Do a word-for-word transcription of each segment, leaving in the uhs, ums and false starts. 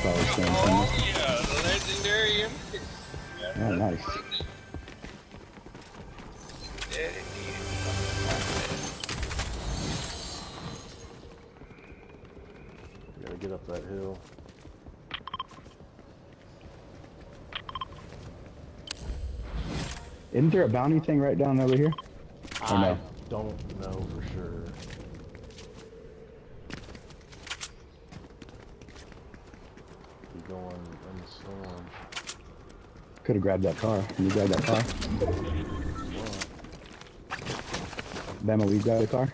probably staying Oh somewhere. yeah, the legendary M P. Oh, nice. Gotta get up that hill. Isn't there a bounty thing right down over here? Or I no? don't know for sure. Be going in the storm. Could have grabbed that car. Can you grab that car? What? Bama, will you grab the car?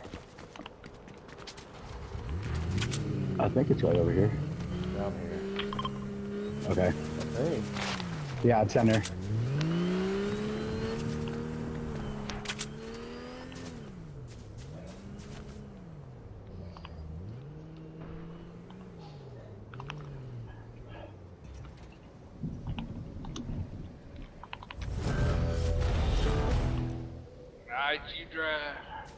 I think it's right over here. Down here. Okay. I think. Yeah, it's down there. Night you drive.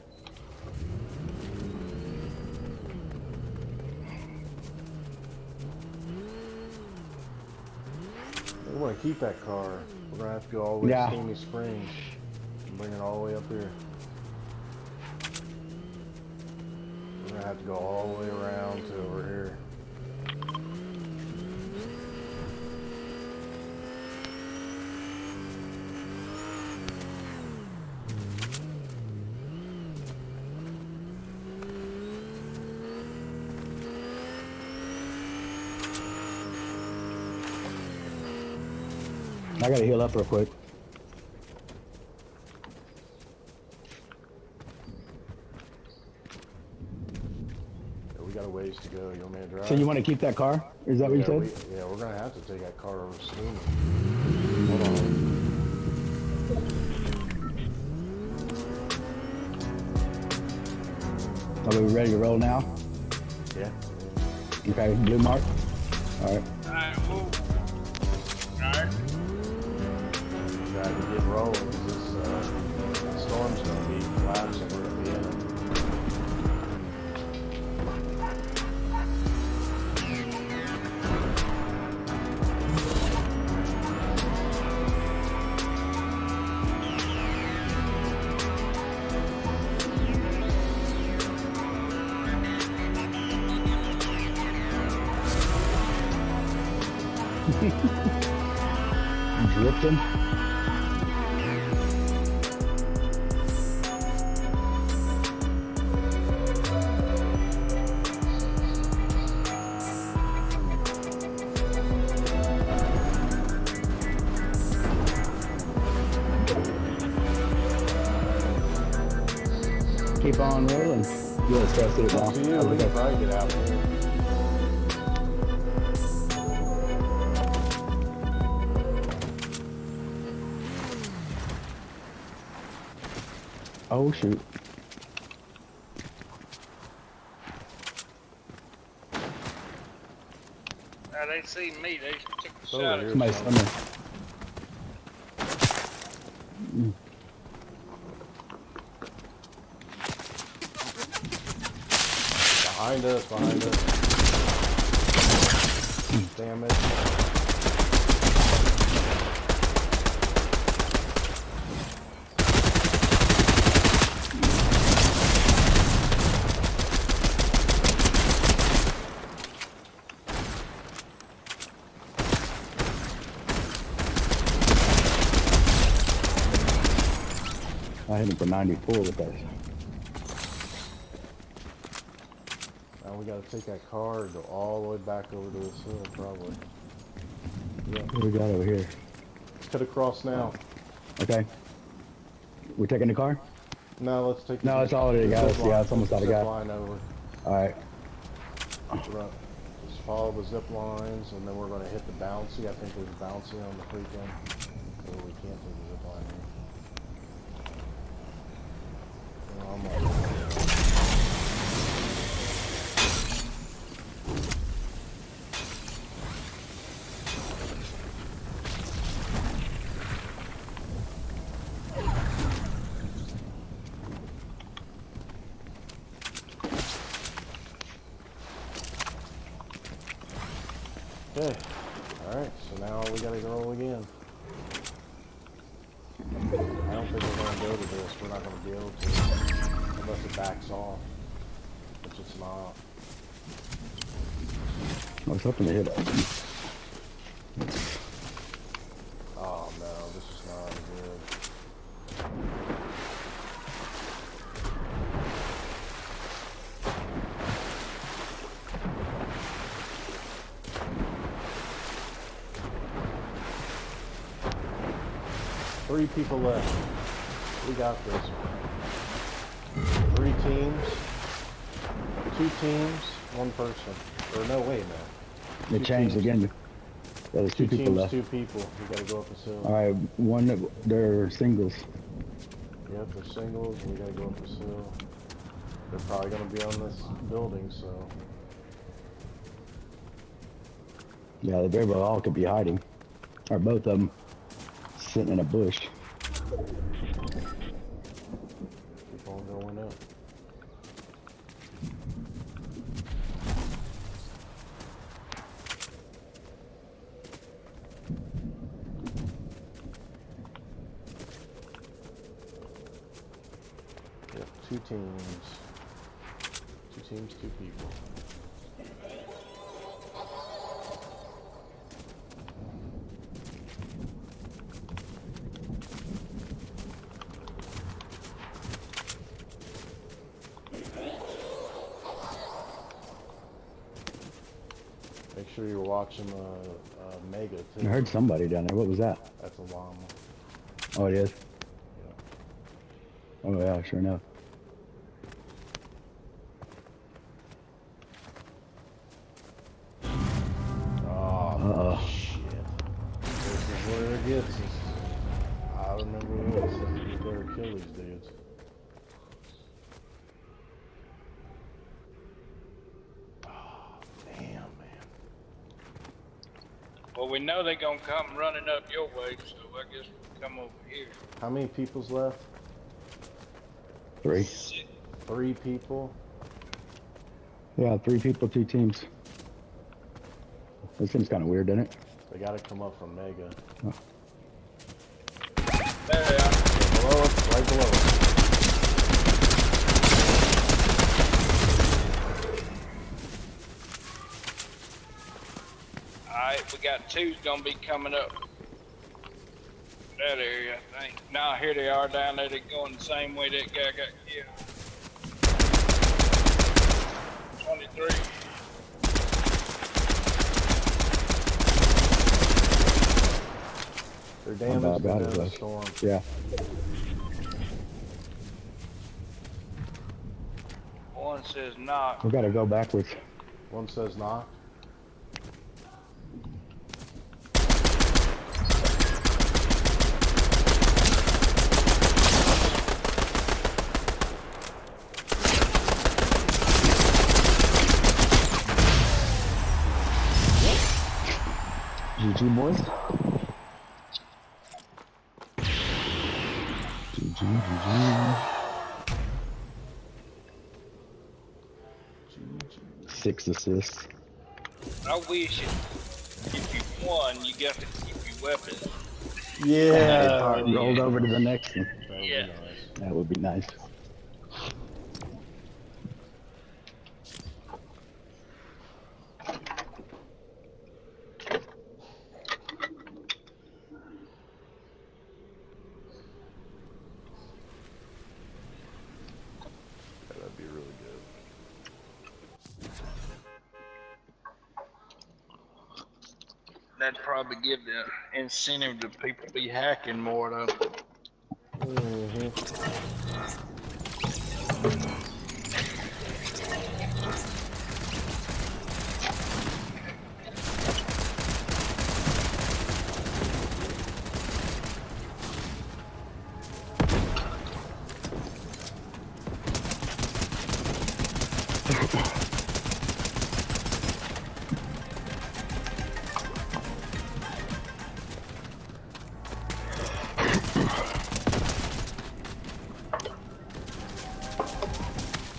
We want to keep that car. We're gonna have to go all the way Yeah. to Steamy Springs and bring it all the way up here. We're gonna have to go all the way around to over here. I gotta heal up real quick. Yeah, we got a ways to go. You want me to drive? So you want to keep that car? Is that what yeah, you we, said? yeah, we're gonna have to take that car over Steamy. Hold on. Are we ready to roll now? Yeah. Okay, blue mark. All right. Alright, move. Alright. Got to get rolling because this uh, storm's gonna be collapsing. We're gonna be in it. Drifting. Keep on rolling. Yeah, let's test it now. To you, we can probably get out here. Oh shoot. Now they see me, they took a Over shot here. at Somebody's coming. Behind us, behind us. Damn it. I hit him for ninety-four with that. Now we gotta take that car and go all the way back over to this hill, probably. Yeah. What do we got over here? Cut across now. Okay. We're taking the car? No, let's take. No, the- it's already the got zip us. line- Yeah, it's almost out of zip gas. line over. Alright. Right. Just follow the zip lines, and then we're gonna hit the bouncy. I think there's bouncy on the freaking. Oh, we can't take the zip line here. Oh, I'm like, Okay. Alright, so now we gotta roll again. I don't think we're gonna go to this. We're not gonna be able to. Unless it backs off. Which it's not. I was hoping to hit it. Oh no, this is not good. Three people left. We got this. Three teams. Two teams, one person. Or no, wait a minute. It Two changed teams. again. Yeah, there's Two two people teams, left. two people. We gotta go up this hill. Alright, one, they're singles. Yep, they're singles. We gotta go up this hill. They're probably gonna be on this building, so. Yeah, they very well all could be hiding. Or both of them sitting in a bush. Keep on going up. Yep, two teams. Two teams, two people. Make sure you're watching uh, uh, Mega I too. heard somebody down there. What was that? That's a llama. Oh, it is? Yeah. Oh, yeah, sure enough. Oh, Uh-oh. shit. This is where it gets us. I remember what it says. You better kill these dudes. Oh, damn, man. Well, we know they're gonna come running up your way, so I guess we'll come over here. How many people's left? Three. Shit. Three people? Yeah, three people, two teams. This seems kind of weird, doesn't it? They gotta come up from Mega. Oh. There they are. They're below us, right below us. Alright, we got two's gonna be coming up that area, I think. Now here they are down there. They're going the same way that guy got killed. twenty-three. They're How damaged bad in is the this? storm. Yeah. One says knock. We gotta go backwards. One says knock. G G, boys. G G, G G. Six assists. I wish it, if you won, you got to keep your weapons. Yeah. Rolled over to the next one. That would Yeah. be nice. That would be nice. Yeah, that'd be really good. That'd probably give the incentive to people to be hacking more though. Mm-hmm.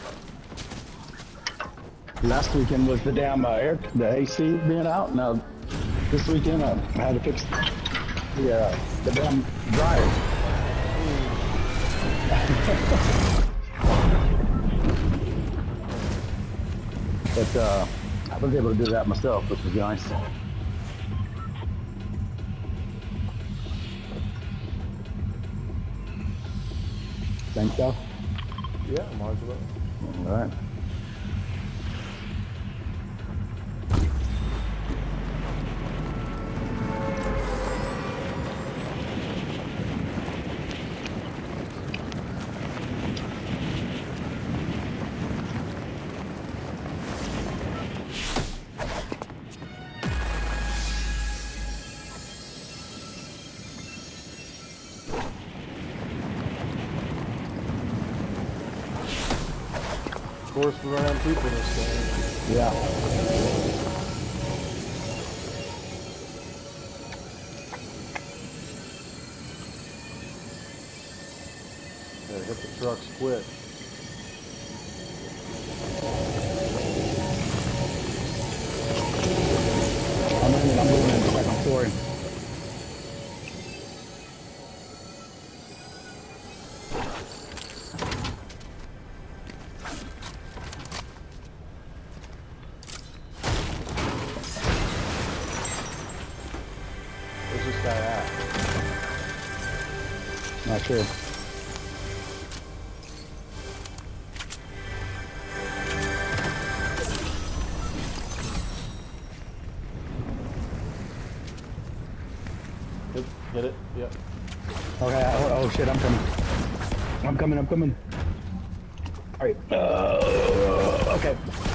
Last weekend was the damn uh, air, the A C being out. Now This weekend I had to fix the uh, the damn dryer. But uh, I was able to do that myself, which was nice. Think so? Yeah, might as well. All right. Of course, we're around people this game. Yeah. Gotta hit the trucks quick. I'm in it. I'm moving in the second story. Where's this guy at? Not sure. Hit, hit it. Yep. Okay. Oh, oh shit! I'm coming. I'm coming. I'm coming. All right. Uh, okay.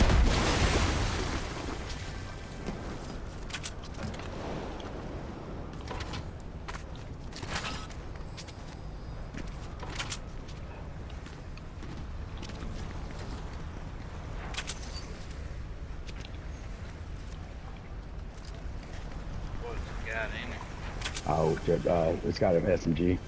What's it got in it? Oh shit! Uh, it's got an S M G.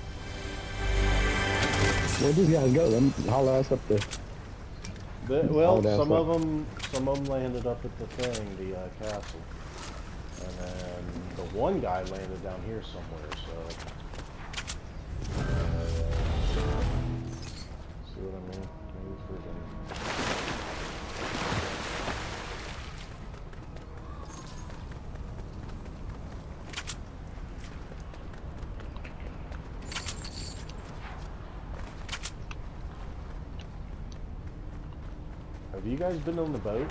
Where'd these guys go? Them haul ass up the. The, well, Oh, that's some what- of them, some of them landed up at the thing, the uh, castle, and then the one guy landed down here somewhere. So, see what I mean? Maybe freaking. Have you guys been on the boat?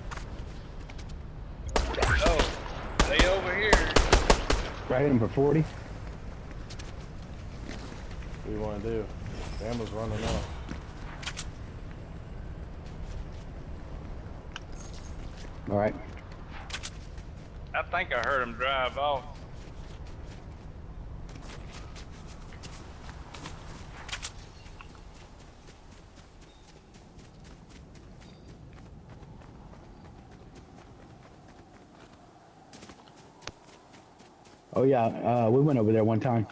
Oh, they over here. I hit him for forty. What do you want to do? The ammo's running out. All right. I think I heard him drive off. Oh yeah. Uh, we went over there one time.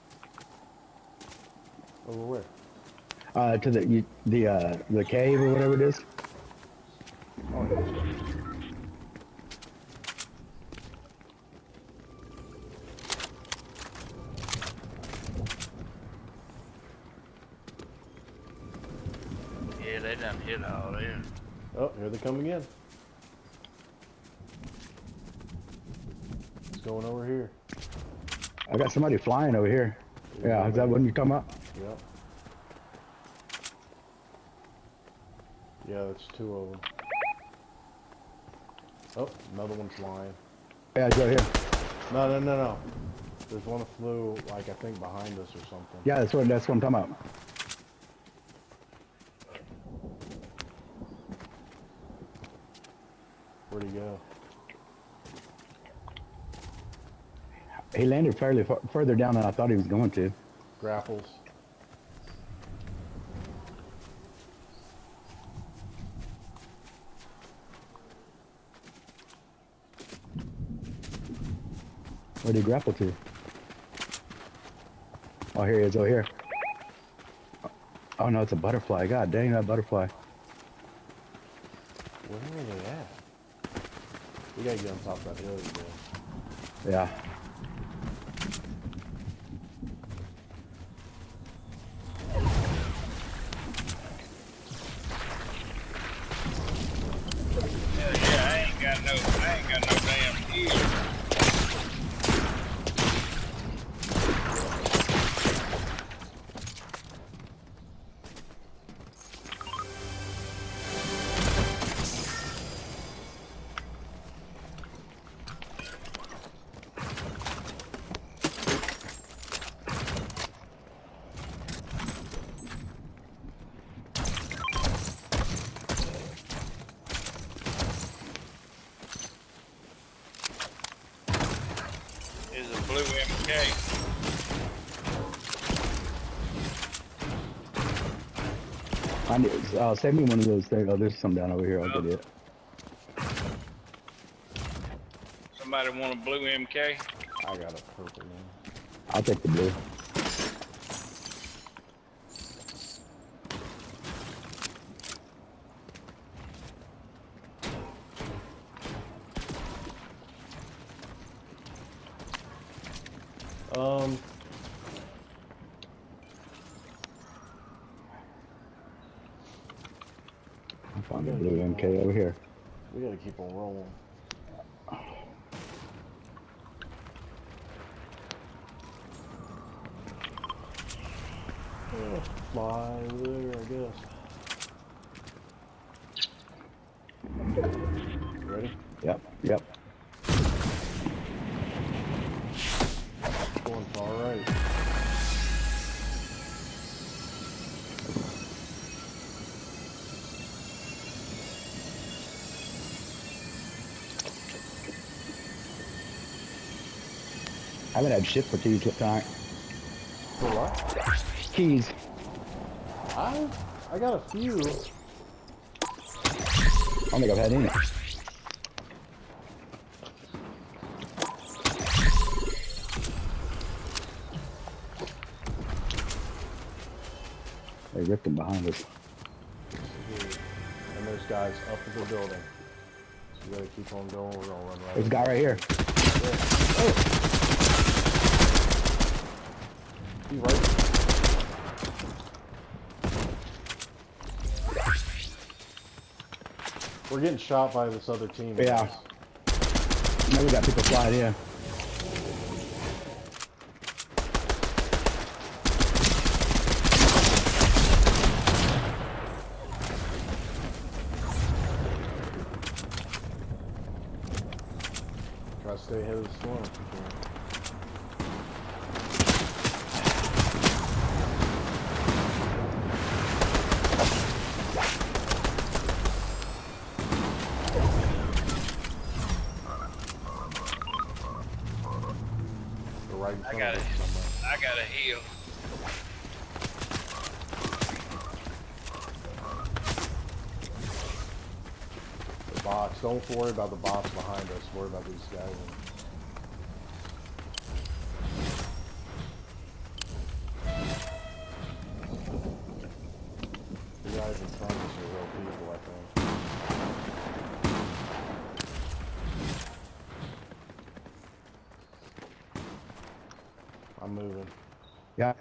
Over where? Uh, to the you, the uh, the cave or whatever it is. Oh, yeah. Yeah, they done hit all there. Oh, here they come again. It's going over here. I got somebody flying over here. Yeah, is that what you're talking about? Yep. Yeah, that's two of them. Oh, another one's flying. Yeah, it's right here. No, no, no, no. There's one that flew, like, I think behind us or something. Yeah, that's what that's what I'm talking about. Where'd he go? He landed fairly far, further down than I thought he was going to. Grapples. Where'd he grapple to? Oh, here he is. Oh, here. Oh no, it's a butterfly. God dang that butterfly. Where are they at? We gotta get on top of that hill again. Yeah. Yeah, yeah, I ain't got no, I ain't got no damn heal. Is a blue M K. I need, uh, save me one of those things. Oh, there's some down over here. I'll get it. Somebody want a blue M K? I got a purple one. I'll take the blue. Um, I found a blue M K over here. we gotta keep on rolling. Oh, fly over there, I guess. Ready? Yep, yep. Going far right. I haven't had shit for keys tonight. For what? Keys. I I got a few. I don't think I've had any. They ripped them behind us. And there's guys up in the building. So we gotta keep on going. We're gonna run right. There's a guy right here. Yeah. Oh. He's right. We're getting shot by this other team. Yeah. Now we got people flying in. Try to stay ahead of the storm if you can. Right in I front got of it. us somewhere. I got a heal. The box. Don't worry about the box behind us. Worry about these guys. The guys in front of us are real people, I think. I'm moving. Yeah.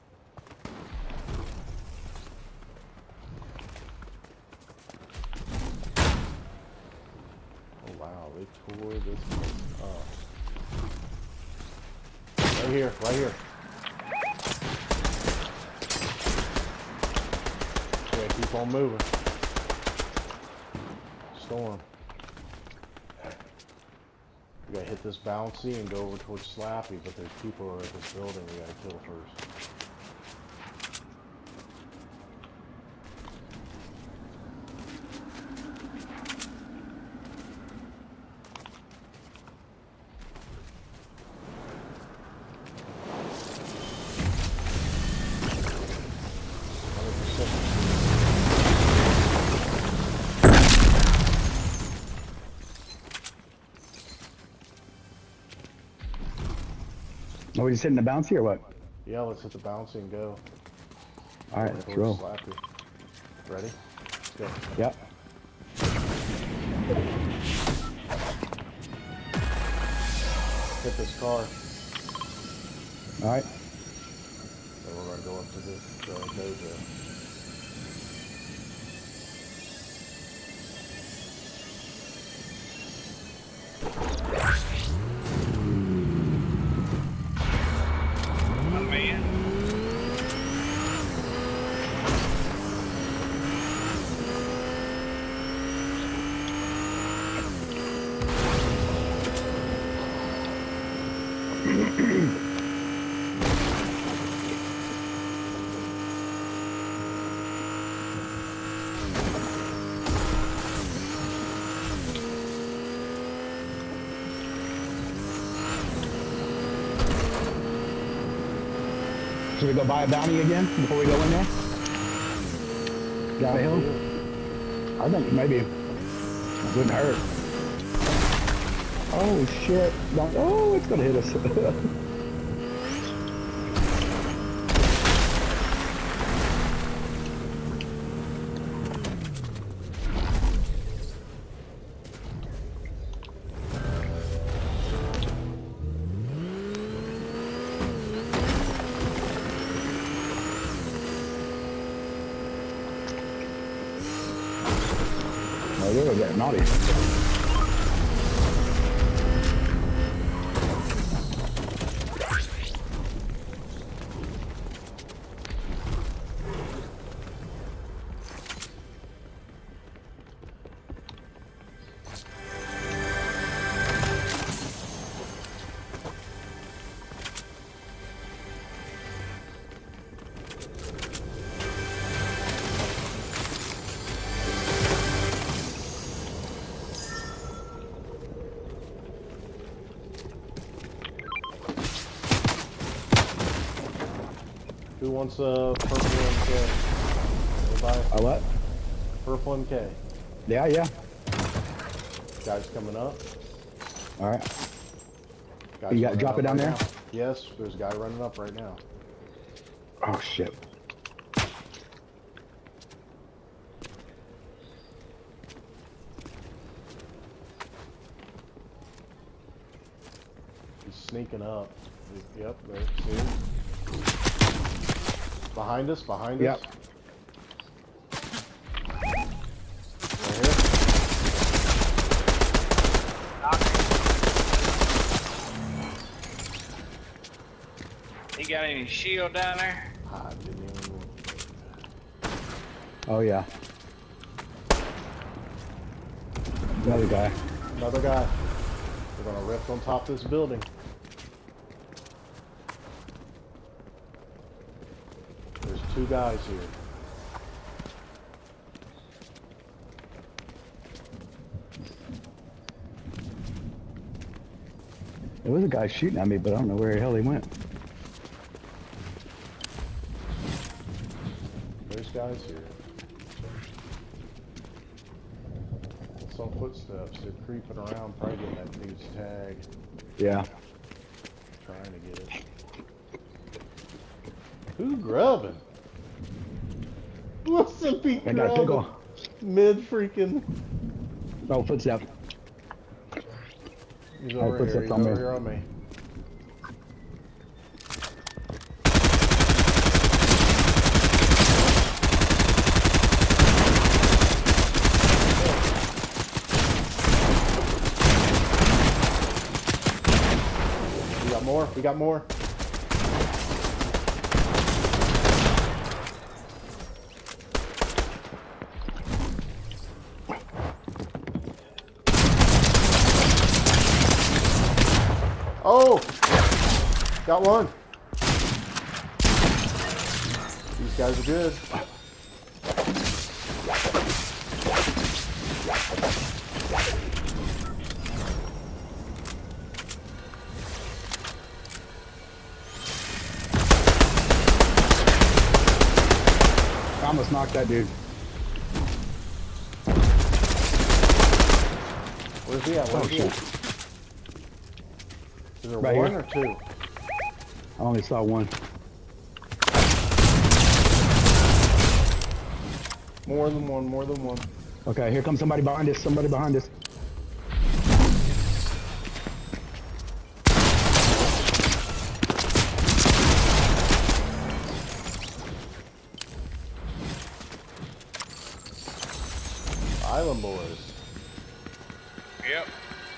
Oh wow, they tore this place up. Right here, right here. Yeah, keep on moving. Storm. We gotta hit this bouncy and go over towards Slappy, but there's people at this building we gotta kill first. Are we just hitting the bouncy or what? Yeah, let's hit the bouncy and go. All right, let's roll. Slappy. Ready? Let's go. Yep. hit this car. Alright. Then we're gonna go up to this uh, dojo. My man. Should we go buy a bounty again before we go in there? Down the hill? I think maybe it wouldn't hurt. Oh shit. Don't, oh, it's gonna hit us. Oh, they were getting naughty. Who wants a purple M K? Anybody? A what? Purple M K. Yeah, yeah. Guys coming up. Alright. Guys You got to running drop up it down right there? now. Yes, there's a guy running up right now. Oh shit. He's sneaking up. Yep, there. See? Behind us, behind Yep. us. Right here. He got any shield down there? Ah, didn't even... Oh yeah. Another guy. Another guy. We're gonna rip on top of this building. There's two guys here. There was a guy shooting at me, but I don't know where the hell he went. There's guys here. Some footsteps. They're creeping around, probably getting that dude's tag. Yeah. Trying to get it. Who grubbing? What's the be I got a pickle. grubbing? Mid freaking. Oh, footstep. He's Oh, over here. footsteps He's on over me. here on me. We got more. We got more. Oh! Got one. These guys are good. I almost knocked that dude. Where's he at? Where's Oh, he shit. at? Is there Right one here. or two? I only saw one. More than one, more than one. Okay, here comes somebody behind us. Somebody behind us. going, boys? Yep.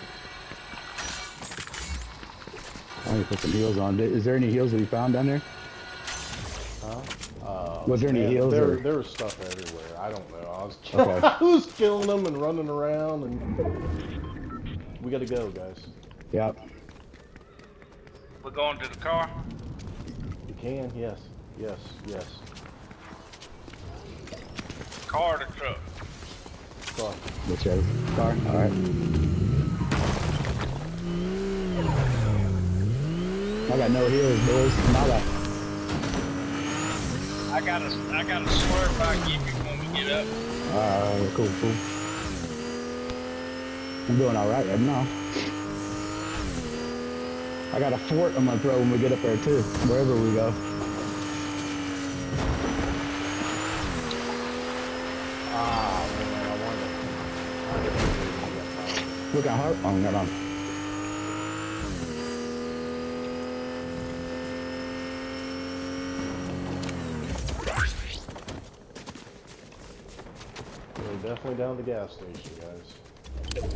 I need to put some heels on. Is there any heels that we found down there? Huh? Uh, Was there any man, heels? There, Or? there was stuff everywhere. I don't know. I was, Okay. I was killing them and running around, and we gotta go, guys. Yep. We're going to the car. You can, yes, yes, yes. Car or the truck? Sorry. Whichever. Car. All right. I got no heels, boys. Nada. I gotta, I gotta swear if I give you when we get up. Uh, cool, cool. I'm doing all right right now. I got a fort I'm gonna throw when we get up there too, wherever we go. Ah, man, I wonder. I didn't really get time. Look at her. Oh, no, no. We're definitely down to the gas station, guys.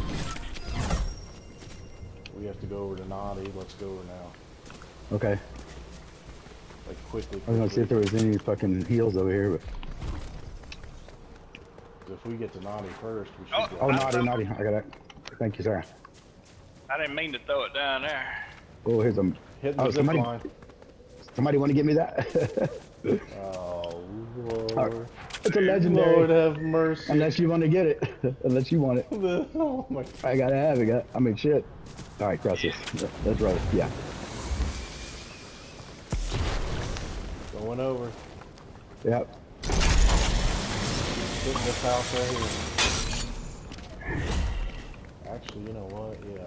We have to go over to Naughty. Let's go over now. Okay. Like, quickly, I was gonna see if there quickly. was any fucking heels over here, but. If we get to Naughty first, we should Oh, get... Oh, naughty, naughty. I got it. Thank you, sir. I didn't mean to throw it down there. Oh, here's a. Hitting the Oh, zip somebody, line. somebody want to give me that? Oh, Lord. Alright. It's a legendary. Lord have mercy. Unless you want to get it. Unless you want it. Oh, my... I gotta have it. Got, I mean, shit. All right, cross this. Let's roll. Yeah. Going over. Yep. Hitting this house right here. Actually, you know what? Yeah.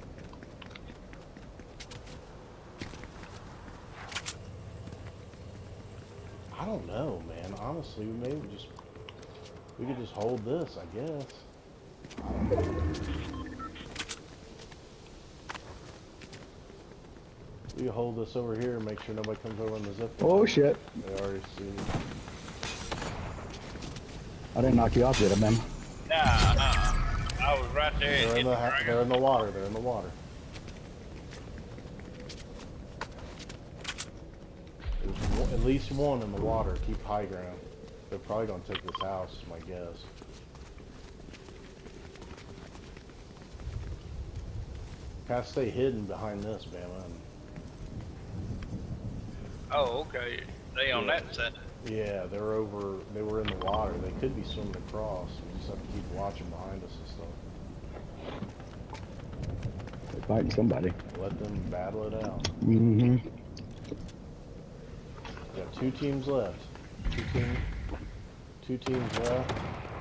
I don't know, man. Honestly, maybe just we could just hold this, I guess. I don't know. We can hold this over here and make sure nobody comes over in the zip line. Oh shit! They already see. I didn't knock you off yet, man. Nah, uh, I was right there. They're in hitting the the ha ground. they're in the water. They're in the water. There's one, at least one in the water. Keep high ground. They're probably gonna take this house, is my guess. Kind of stay hidden behind this, Bama. And Oh, okay. They on Yeah. that side. yeah, they're over. They were in the water. They could be swimming across. We just have to keep watching behind us and stuff. They're fighting somebody. Let them battle it out. Mm-hmm. Got two teams left. Two teams. Two teams left.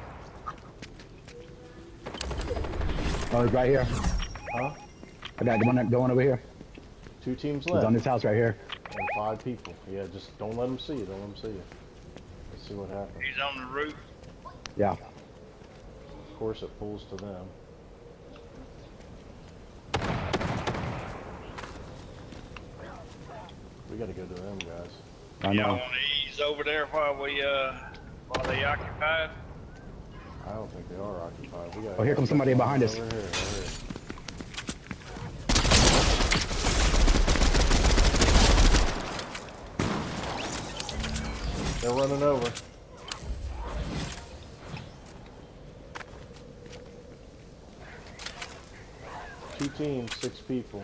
Oh, he's right here. Huh? I got one going over here. Two teams He's on left. this house right here. And five people. Yeah, just don't let them see you. Don't let them see you. Let's see what happens. He's on the roof. Yeah. Of course, it pulls to them. We gotta go to them, guys. I Y'all know. want to ease over there while we, uh, while they occupied? I don't think they are occupied. We gotta Oh, here comes somebody behind us. Over here, over here. They're running over. Two teams, six people.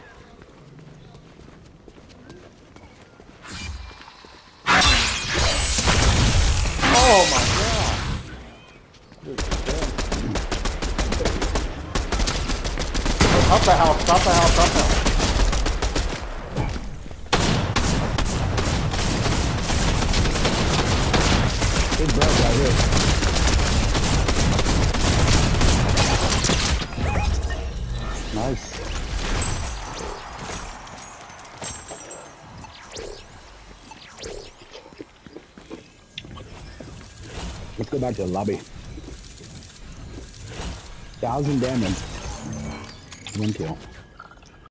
Oh my god! This is damn. Up the house, stop the house, stop the house. Big bro right here. Nice. Let's go back to the lobby. Thousand damage. One kill.